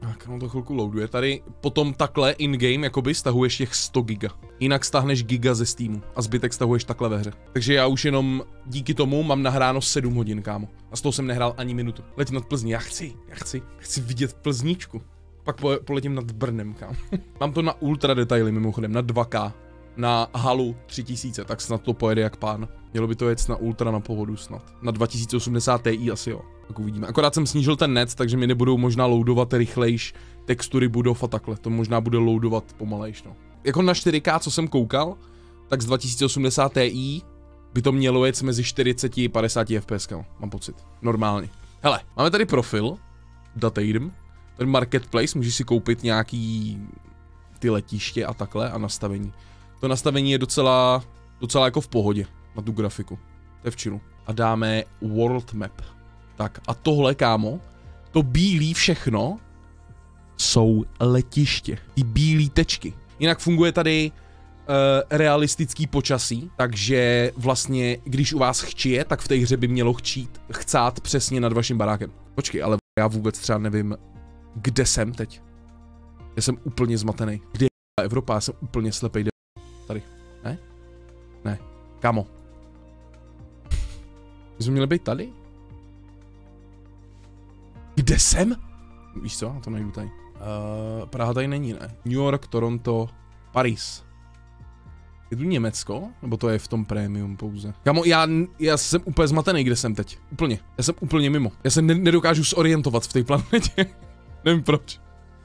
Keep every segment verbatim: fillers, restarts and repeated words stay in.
Tak, no to chvilku loaduje. Tady potom takhle in-game jakoby stahuješ těch sto giga. Jinak stahneš giga ze Steamu a zbytek stahuješ takhle ve hře. Takže já už jenom díky tomu mám nahráno sedm hodin, kámo. A z toho jsem nehrál ani minutu. Letím nad Plzní, já chci, já chci, chci vidět Plzničku. Pak po, poletím nad Brnem, kámo. Mám to na ultra detaily mimochodem, na dva ká. Na halu tři tisíce, tak snad to pojede jak pán. Mělo by to jet na ultra na pohodu snad. Na dva tisíce osmdesát Ti asi jo, tak uvidíme. Akorát jsem snížil ten net, takže mi nebudou možná loadovat rychlejš textury budov a takhle. To možná bude loadovat pomalejš, no. Jako na čtyři ká, co jsem koukal, tak z dva tisíce osmdesát Ti by to mělo jet mezi čtyřicet a padesát F P S, mám pocit. Normálně. Hele, máme tady profil, Dataidem, ten marketplace, můžeš si koupit nějaký ty letiště a takhle a nastavení. To nastavení je docela, docela jako v pohodě na tu grafiku. To je v chillu. A dáme world map. Tak a tohle, kámo, to bílý všechno jsou letiště. Ty bílý tečky. Jinak funguje tady uh, realistický počasí, takže vlastně, když u vás chčije, tak v té hře by mělo chcít, chcát přesně nad vaším barákem. Počkej, ale já vůbec třeba nevím, kde jsem teď. Já jsem úplně zmatený. Kde je Evropa? Já jsem úplně slepej. Tady. Ne? Ne. Kamo. My jsme měli být tady? Kde jsem? Víš co? Já to najdu tady. Uh, Praha tady není, ne? New York, Toronto, Paris. Je tu Německo? Nebo to je v tom premium pouze? Kamo, já, já jsem úplně zmatený, kde jsem teď. Úplně. Já jsem úplně mimo. Já se ne nedokážu zorientovat v té planetě. Nevím proč.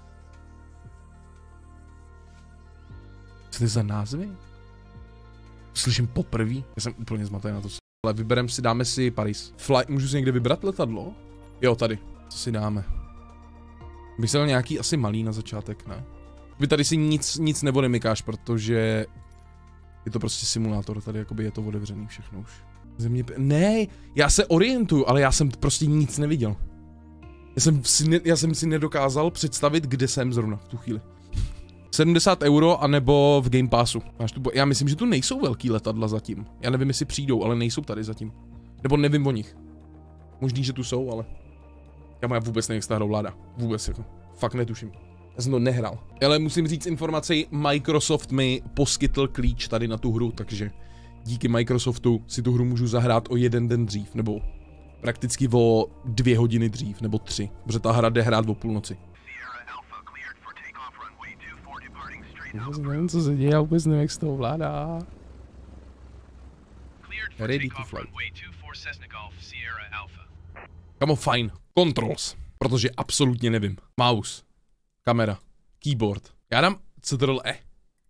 Co to je za názvy? Slyším poprvé. Já jsem úplně zmatený na to. Ale vybereme si, dáme si Paris. Fly, můžu si někde vybrat letadlo? Jo, tady. Co si dáme? Bych se dal nějaký asi malý na začátek, ne? Vy tady si nic, nic neodemykáš, protože je to prostě simulátor, tady jakoby je to otevřený všechno už. Země... Ne, já se orientuju, ale já jsem prostě nic neviděl. Já jsem si, ne, já jsem si nedokázal představit, kde jsem zrovna v tu chvíli. sedmdesát euro, anebo v Game Passu. Máš tu, já myslím, že tu nejsou velký letadla zatím. Já nevím, jestli přijdou, ale nejsou tady zatím. Nebo nevím o nich. Možný, že tu jsou, ale... Já vůbec nevím, jak se ta hra ovládá. Vůbec jako. Fakt netuším. Já jsem to nehrál. Ale musím říct informaci, Microsoft mi poskytl klíč tady na tu hru, takže díky Microsoftu si tu hru můžu zahrát o jeden den dřív, nebo prakticky o dvě hodiny dřív, nebo tři, protože ta hra jde hrát o půlnoci. Vůbec nevím, co se děje, já vůbec nevím, jak se to ovládá. Ready to fly. Kamo, fajn. Controls. Protože absolutně nevím. Mouse. Kamera. Keyboard. Já dám Ctrl E.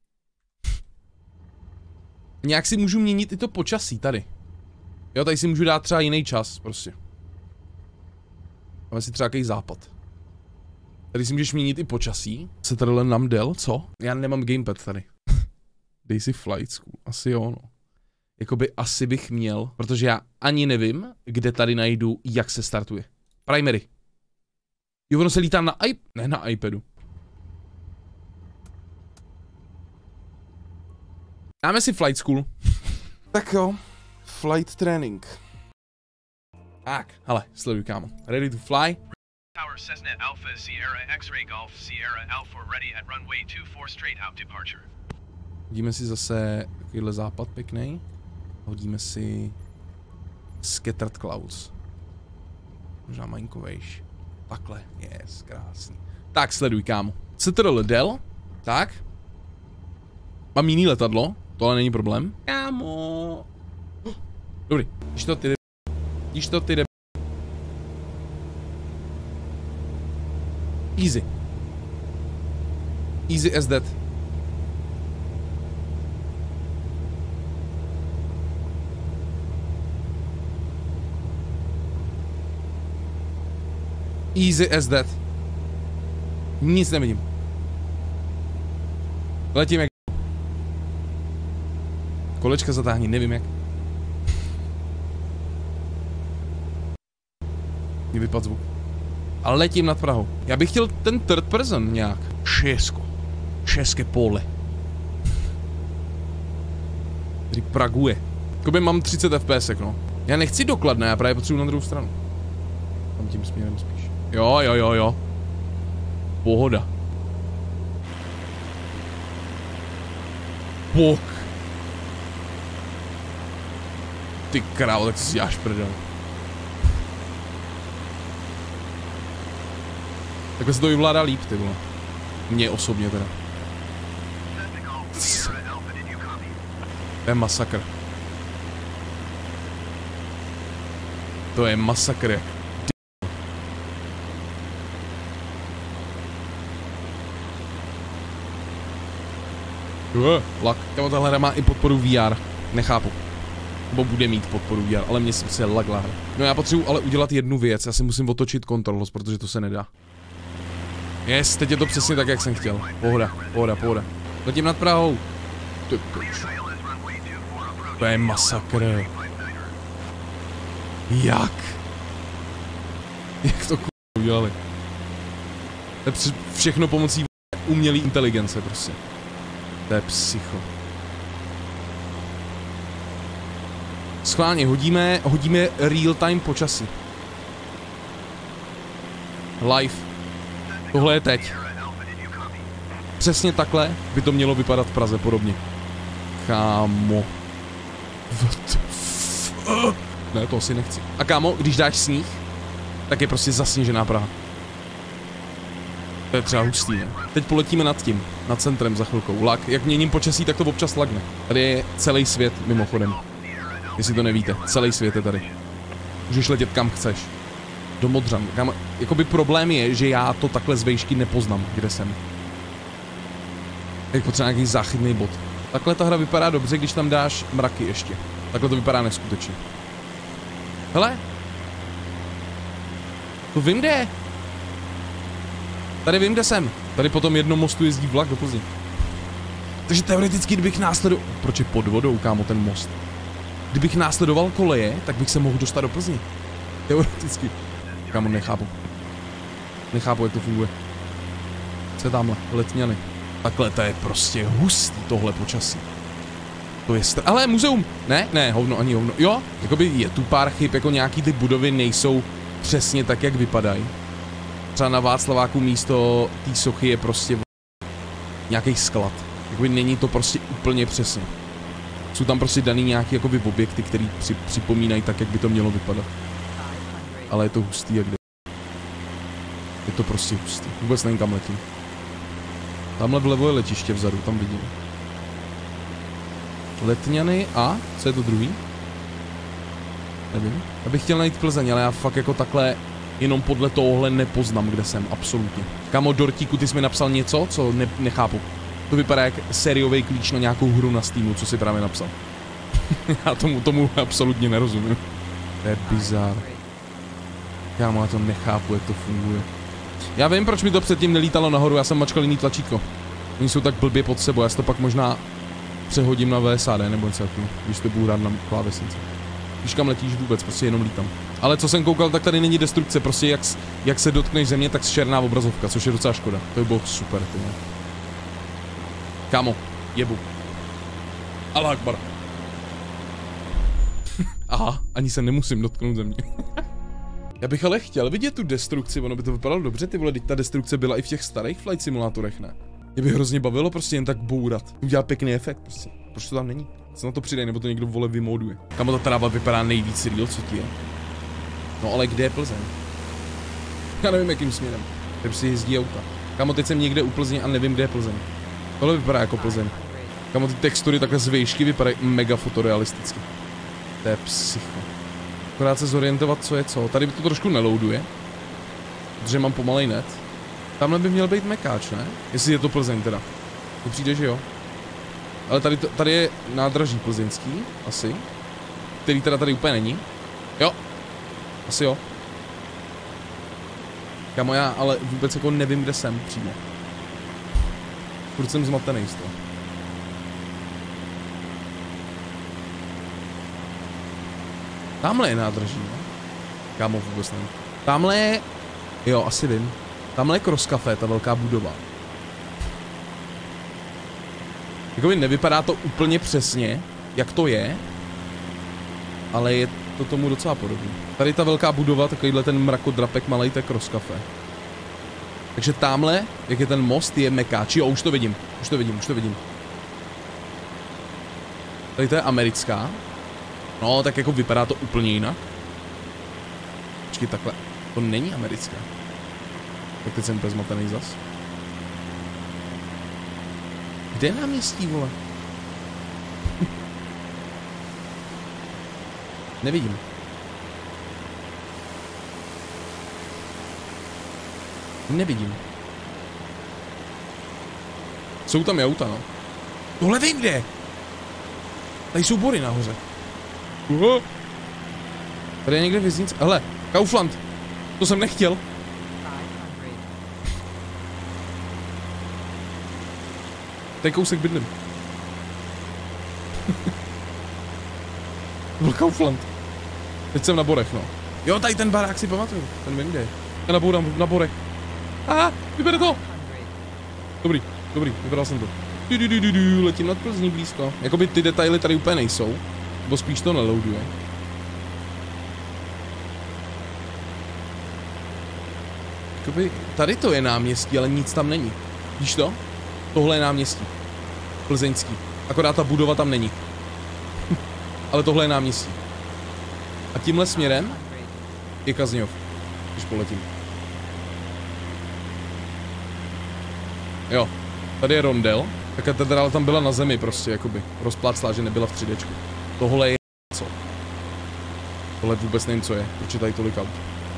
Nějak si můžu měnit i to počasí tady. Jo, tady si můžu dát třeba jiný čas, prostě. Máme si třeba jaký západ. Tady si můžeš měnit i počasí. Ctrl nám del, co? Já nemám gamepad tady. Dej si flight school. Asi jo, no. Jakoby asi bych měl, protože já ani nevím, kde tady najdu, jak se startuje. Primary. Jo, ono se lítá na iP... Ne, na iPadu. Dáme si flight school. Tak jo. Flight training. Tak, hele, sleduj, kámo. Ready to fly? Tower Cessna Alpha Sierra X-ray Golf Sierra Alpha ready at runway two four straight out departure. Hodíme si zase takovýhle západ pěkný. Hodíme si Scattered Clouds. Možná malinkovejš. Takhle, yes, krásný. Tak, sleduj, kámo. Ctrl del. Tak. Mám jiný letadlo, to ale není problém. Kámo. Dobrý, když to ty jde. Když to ty jde. Easy. Easy as that. Easy as that. Nic nevidím. Letím jak... Kolečka zatáhni, nevím jak. Mě vypadl zvuk. Ale letím nad Prahou. Já bych chtěl ten third person nějak. Česko. České pole. Který praguje. Jakoby mám třicet F P S, no. Já nechci dokladné, já právě potřebuji na druhou stranu. Tam tím směrem spíš. Jo, jo, jo, jo. Pohoda. Bok. Ty krávo, tak si děláš prdel. Takhle se to vyvládá líp, ty vole. Mně osobně teda. To je masakr. To je masakr jak. Uh, lak. Kámo, tahle hra má i podporu V R. Nechápu. Nebo bude mít podporu V R, ale mně se lagla hra. No já potřebuji ale udělat jednu věc. Já si musím otočit kontrolos, protože to se nedá. Yes, teď je to přesně tak, jak jsem chtěl. Pohoda, pohoda, pohoda. Letím nad Prahou. Ty, to je masakr. Jak? Jak to k*** udělali? To je všechno pomocí umělé inteligence prostě. To je psycho. Schválně, hodíme, hodíme real time počasí. Live. Tohle je teď. Přesně takhle by to mělo vypadat v Praze podobně. Kámo. What the fuck? Ne, to asi nechci. A kámo, když dáš sníh, tak je prostě zasněžená Praha. To je třeba hustý, ne? Teď poletíme nad tím, nad centrem za chvilkou. Lag, jak měním počasí, tak to občas lagne. Tady je celý svět mimochodem. Jestli to nevíte, celý svět je tady. Můžeš letět kam chceš. Do Modřan. Kam... Jakoby problém je, že já to takhle z vejšky nepoznám, kde jsem. Je potřeba nějaký záchytný bod. Takhle ta hra vypadá dobře, když tam dáš mraky ještě. Takhle to vypadá neskutečně. Hele. To vím, kde je. Tady vím, kde jsem. Tady po tom jednom mostu jezdí vlak do Plzně. Takže teoreticky, kdybych následoval... Proč je pod vodou, kámo, ten most? Kdybych následoval koleje, tak bych se mohl dostat do Plzně. Teoreticky. Kámo, nechápu. Nechápu, jak to funguje. Co je tamhle? Letňany. Takhle to je prostě hustý tohle počasí. To je str... Ale muzeum! Ne, ne, hovno, ani hovno. Jo, jakoby je tu pár chyb, jako nějaký ty budovy nejsou přesně tak, jak vypadají. Třeba na Václaváku místo té sochy je prostě nějaký sklad. Jakoby není to prostě úplně přesně. Jsou tam prostě daný nějaký jakoby objekty, které při, připomínají tak, jak by to mělo vypadat. Ale je to hustý, jak jde. Je to prostě hustý. Vůbec nevím, kam letím. Tamhle vlevo je letiště vzadu, tam vidím. Letňany a... Co je to druhý? Nevím. Já bych chtěl najít Plzeň, ale já fakt jako takhle jenom podle tohohle nepoznám, kde jsem, absolutně. Kamo, Dortíku, ty jsi mi napsal něco, co ne nechápu. To vypadá jak sériový klíč na nějakou hru na Steamu, co si právě napsal. Já tomu, tomu absolutně nerozumím. To je bizár. Kámo, já to nechápu, jak to funguje. Já vím, proč mi to předtím nelítalo nahoru, já jsem mačkal jiný tlačítko. Oni jsou tak blbě pod sebou, já si to pak možná přehodím na V S A D nebo něco takového, když to budu hrát na klávesnici. Když kam letíš vůbec, prostě jenom lítám. Ale co jsem koukal, tak tady není destrukce, prostě jak, jak se dotkneš země, tak černá obrazovka, což je docela škoda. To by bylo super, ty ne. Kámo, jebu. Allah akbar. Aha, ani se nemusím dotknout země. Já bych ale chtěl vidět tu destrukci, ono by to vypadalo dobře, ty vole, teď ta destrukce byla i v těch starých flight simulátorech, ne? Mě by hrozně bavilo prostě jen tak bourat. Udělá pěkný efekt prostě. Proč to tam není? Co na to přidej, nebo to někdo vole vymoduje. Kamo, ta tráva vypadá nejvíc real, co ti je? No ale kde je Plzeň? Já nevím, jakým směrem. Tady si jezdí auta. Kamo, teď jsem někde u Plzně a nevím, kde je Plzeň. Tohle vypadá jako Plzeň. Kamo, ty textury takhle z výšky vypadají mega fotorealisticky. To je psycho. Akorát se zorientovat, co je co. Tady to trošku neloaduje. Protože mám pomalej net. Tamhle by měl být mekáč, ne? Jestli je to Plzeň teda. To přijde, že jo. Ale tady, tady je nádraží plzeňský, asi. Který teda tady úplně není. Jo. Asi jo. Kamo, já ale vůbec jako nevím, kde jsem přímo. Furt jsem zmatený z toho. Tamhle je nádraží, ne? Kámo, vůbec nevím. Tamhle je... Jo, asi vím. Tamhle je Cross Café, ta velká budova. Jakoby nevypadá to úplně přesně, jak to je. Ale je to tomu docela podobný. Tady ta velká budova, takovýhle ten mrakodrapek malej, to je Cross Café. Takže tamhle, jak je ten most, je mekáč. Jo, už to vidím, už to vidím, už to vidím. Tady to je americká. No, tak jako vypadá to úplně jinak. Počkej, takhle. To není americká. Tak teď jsem úplně zmatený zas. Kde je náměstí, vole? Nevidím. Nevidím. Jsou tam i auta, no. Tohle vím kde. Tady jsou bory nahoře. Uh. Tady je někde věznice. Hele, Kaufland. To jsem nechtěl. Tady kousek bydlím. To byl Kaufland. Teď jsem na borech, no. Jo, tady ten barák si pamatuju. Ten vím kde je. Já na, na, na borech. Aha, vybere to. Dobrý, dobrý, vybral jsem to. Du, du, du, du, du, letím nad Plzní blízko. Jakoby ty detaily tady úplně nejsou. Nebo spíš to neloaduje. Jakoby tady to je náměstí, ale nic tam není. Víš to? Tohle je náměstí. Plzeňský. Akorát ta budova tam není. Ale tohle je náměstí. A tímhle směrem je Kazňov. Když poletím. Jo. Tady je rondel. Ta katedrála tam byla na zemi prostě, jakoby. Rozpláclá, že nebyla v tři déčku. Tohle je co? Tohle vůbec nevím, co je. Proč je tady tolik aut?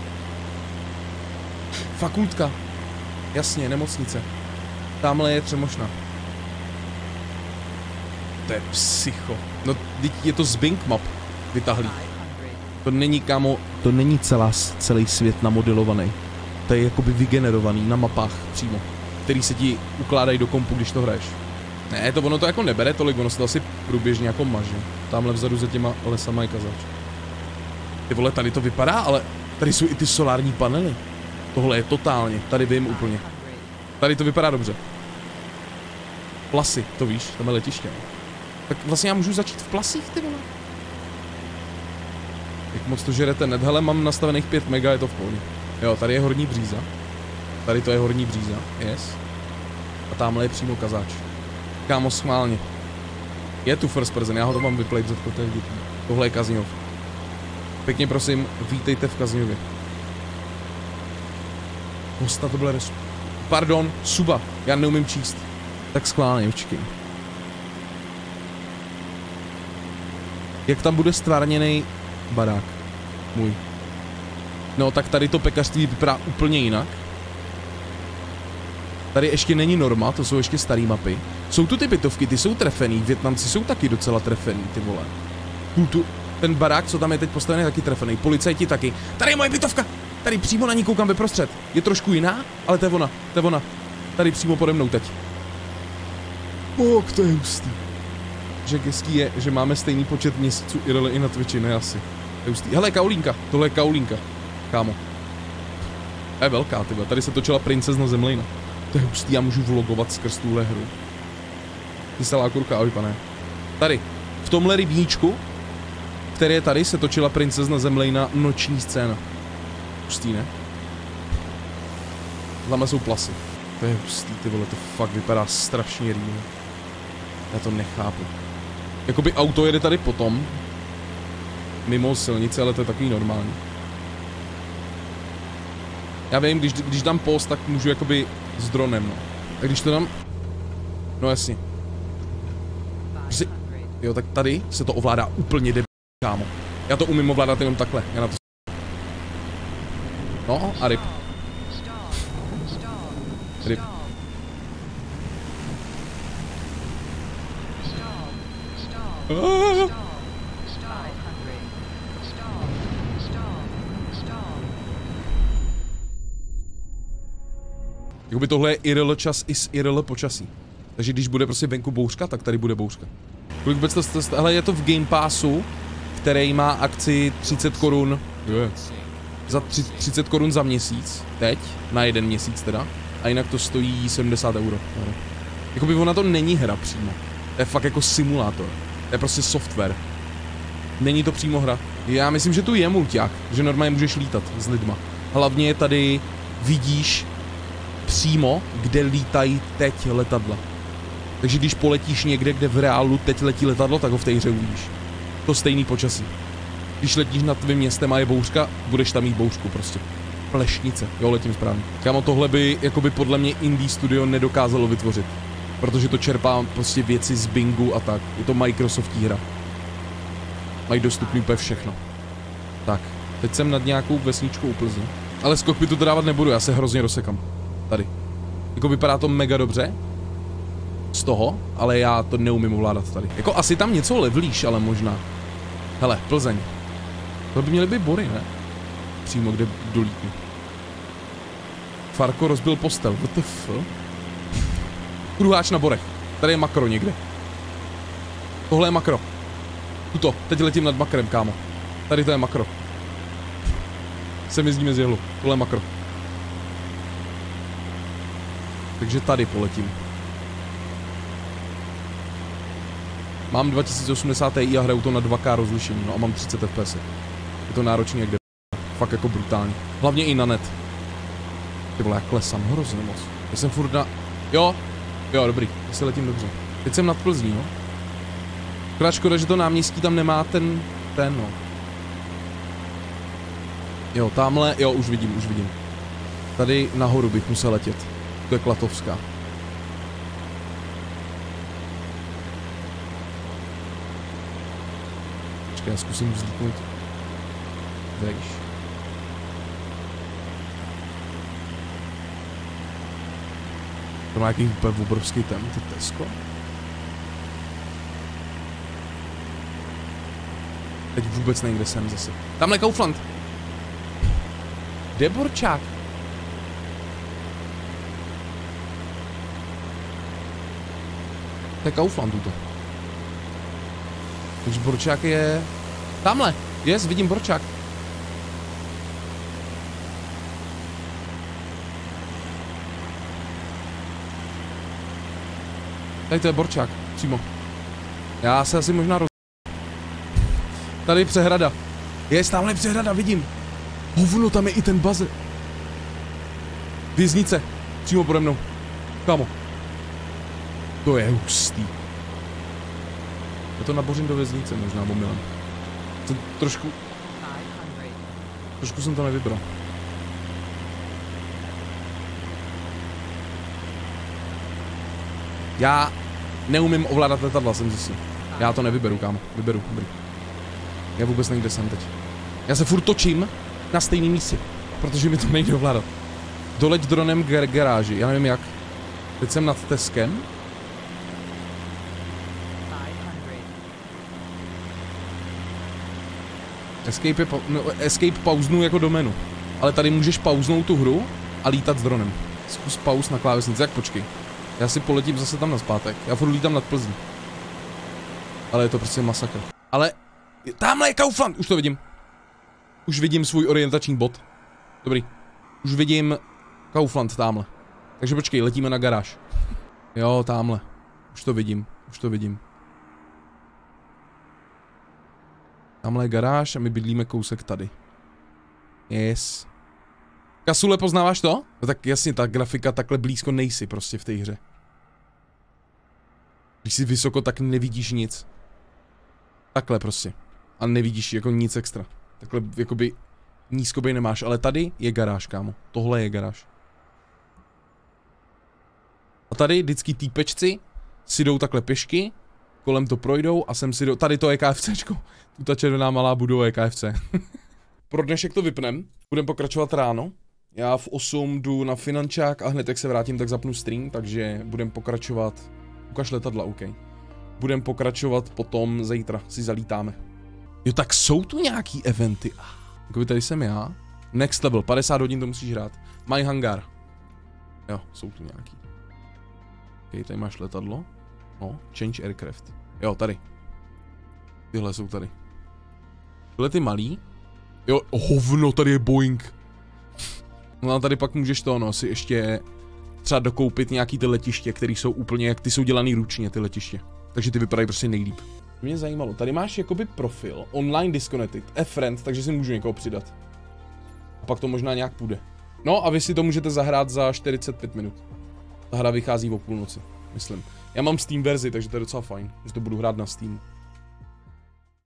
Fakultka. Jasně, nemocnice. Tamhle je Třemošna. To je psycho. No, je to z Bing Map vytahlý. To není, kámo, to není celá, celý svět namodelovaný. To je jakoby vygenerovaný na mapách přímo, který se ti ukládají do kompu, když to hraješ. Ne, to ono to jako nebere tolik, ono se to asi průběžně jako maže. Tamhle vzadu za těma lesama je kazač. Ty vole, tady to vypadá, ale tady jsou i ty solární panely. Tohle je totálně, tady vím úplně. Tady to vypadá dobře. Plasy, to víš, tam je letiště. Tak vlastně já můžu začít v Plasích, ty vole. Jak moc to žere ten net, hele, mám nastavených pět mega, je to v pohodě. Jo, tady je Horní Bříza. Tady to je Horní Bříza, yes. A tamhle je přímo kazáč. Kámo, schválně. Je tu first person, já ho to mám vyplay před kotek. Tohle je Kazňov. Pěkně prosím, vítejte v Kazňově. Hosta, to byl res... Pardon, suba, já neumím číst. Tak schválně, počkej. Jak tam bude stvárněný barák? Můj. No, tak tady to pekařství vypadá úplně jinak. Tady ještě není norma, to jsou ještě staré mapy. Jsou tu ty bytovky, ty jsou trefený, Vietnamci jsou taky docela trefený, ty vole. Tu, ten barák, co tam je teď postavený, je taky trefený, policajti taky. Tady je moje bytovka! Tady přímo na ní koukám ve prostřed. Je trošku jiná, ale to je ona, to je ona. Tady přímo pode mnou teď. Ok, to je hustý. Že hezký je, že máme stejný počet měsíců I R L i na Twitchi, ne asi. To je hustý. Hele, Kaolínka, tohle je Kaolínka. Kámo. To je velká, tyba. Tady se točila Princezna Zemlejna. To je hustý, já můžu vlogovat skrz tuhle hru. Kyselá kurka, ahoj pane. Tady, v tomhle rybníčku, který je tady, se točila Princezna Zemlejna noční scéna. Hustý, ne? Tam jsou Plasy. To je hustý, ty vole, to fakt vypadá strašně rýmně. Já to nechápu. Jakoby auto jede tady potom. Mimo silnice, ale to je takový normální. Já vím, když, když dám post, tak můžu jakoby s dronem, no. A když to dám... No jasně. Si... Jo, tak tady se to ovládá úplně debil, kámo. Já to umím ovládat jenom takhle, já na to... No, a ryb. Ryb. Ah. Jakoby tohle je I R L čas i s I R L počasí. Takže když bude prostě venku bouřka, tak tady bude bouřka. Kolik vůbec to, to, hele, je to v Game Passu, který má akci třicet korun. Yeah. Za třicet korun za měsíc, teď, na jeden měsíc teda. A jinak to stojí sedmdesát euro. Jakoby ona to není hra přímo. To je fakt jako simulátor. To je prostě software. Není to přímo hra. Já myslím, že tu je mulťák, že normálně můžeš lítat s lidma. Hlavně tady vidíš přímo, kde lítají teď letadla. Takže když poletíš někde, kde v reálu teď letí letadlo, tak ho v té hře uvidíš. To stejný počasí. Když letíš nad tvým městem a je bouřka, budeš tam mít bouřku prostě. Plešnice, jo, letím správně. Kámo, tohle by, jakoby podle mě Indie Studio nedokázalo vytvořit. Protože to čerpá prostě věci z Bingu a tak. Je to Microsoftí hra. Mají dostupný úplně všechno. Tak, teď jsem nad nějakou vesničkou u Plzni. Ale z kokpitu to dávat nebudu, já se hrozně rozsekám. Tady. Jako vypadá to mega dobře. Z toho, ale já to neumím ovládat tady. Jako asi tam něco levlíš, ale možná. Hele, Plzeň. To by měly být bory, ne? Přímo kde dolítnu. Farko rozbil postel, what the fuck? Kruháč na borech. Tady je makro někde. Tohle je makro. Tuto, teď letím nad makrem, kámo. Tady to je makro. Se mi zdíme z jehlu. Tohle je makro. Takže tady poletím. Mám dva tisíce osmdesát Ti a hraju to na dva ká rozlišení, no a mám třicet F P S. Je to náročný jak jde. Fakt jako brutální. Hlavně i na net. Ty vole, jak klesám hrozně moc. Já jsem furt na... Jo, jo, dobrý, já se letím dobře. Teď jsem nad Plzní, no. Akorát škoda, že to náměstí tam nemá ten... ten, no. Jo, tamhle, jo, už vidím, už vidím. Tady nahoru bych musel letět. To je Klatovská. Počkej, já zkusím vzlítnout. Vejš. To má jaký úplně obrovský ten, to Tesco. Teď vůbec nevím, kde jsem zase. Tamhle Kaufland. Kde je Borčák? To je Kaufland tuto. Takže Borčák je... Tamhle. Yes, vidím Borčák. Tady to je Borčák, přímo. Já se asi možná roz... Tady přehrada. Je, tamhle přehrada, vidím. Hovno, tam je i ten bazar. Věznice. Přímo pode mnou. Kámo. To je hustý. Já to nabořím do věznice, možná omylem. Jsem trošku... Trošku jsem to nevybral. Já neumím ovládat letadla, jsem zjistil. Já to nevyberu, kámo. Vyberu, dobrý. Já vůbec nevím, kde jsem teď. Já se furt točím na stejném místě, protože mi to nejde ovládat. Doleď dronem k garáži, já nevím jak. Teď jsem nad Teskem. Escape, je pa no, escape pauznu jako do menu. Ale tady můžeš pauznout tu hru a lítat s dronem. Zkus pauz na klávesnici, jak počkej. Já si poletím zase tam nazpátek. Já furt lítám nad Plzní. Ale je to prostě masakr. Ale tamhle je Kaufland, už to vidím. Už vidím svůj orientační bod. Dobrý. Už vidím Kaufland tamhle. Takže počkej, letíme na garáž. Jo, tamhle. Už to vidím, už to vidím. Tamhle je garáž a my bydlíme kousek tady. Yes. Kasule, poznáváš to? No tak jasně, ta grafika takhle blízko nejsi prostě v té hře. Když jsi vysoko, tak nevidíš nic. Takhle prostě. A nevidíš jako nic extra. Takhle jakoby nízkobej nemáš, ale tady je garáž, kámo. Tohle je garáž. A tady vždycky týpečci si jdou takhle pěšky, kolem to projdou a sem si jdou, tady to je KFCčko. Tu ta červená malá budova je K F C. Pro dnešek to vypnem, budem pokračovat ráno. Já v osm jdu na finančák a hned jak se vrátím, tak zapnu stream, takže budem pokračovat. Ukaž letadla, OK. Budem pokračovat potom zítra, si zalítáme. Jo, tak jsou tu nějaký eventy. Jakoby tady jsem já. Next level, padesát hodin to musíš hrát. My hangar. Jo, jsou tu nějaký. OK, tady máš letadlo. No, change aircraft. Jo, tady. Tyhle jsou tady. Tyhle ty malý. Jo, hovno, tady je Boeing. No a tady pak můžeš to, no, si ještě třeba dokoupit nějaký ty letiště, které jsou úplně, jak ty jsou dělaný ručně, ty letiště. Takže ty vypadají prostě nejlíp. Mě zajímalo, tady máš jakoby profil, online disconnected, a friend, takže si můžu někoho přidat. A pak to možná nějak půjde. No a vy si to můžete zahrát za čtyřicet pět minut. Ta hra vychází o půlnoci, myslím. Já mám Steam verzi, takže to je docela fajn, že to budu hrát na Steamu.